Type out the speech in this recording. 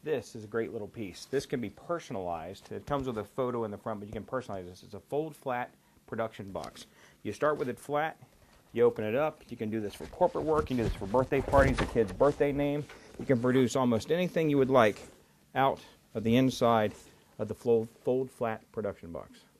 This is a great little piece. This can be personalized. It comes with a photo in the front, but you can personalize this. It's a fold flat production box. You start with it flat, you open it up. You can do this for corporate work, you can do this for birthday parties, a kid's birthday name. You can produce almost anything you would like out of the inside of the fold flat production box.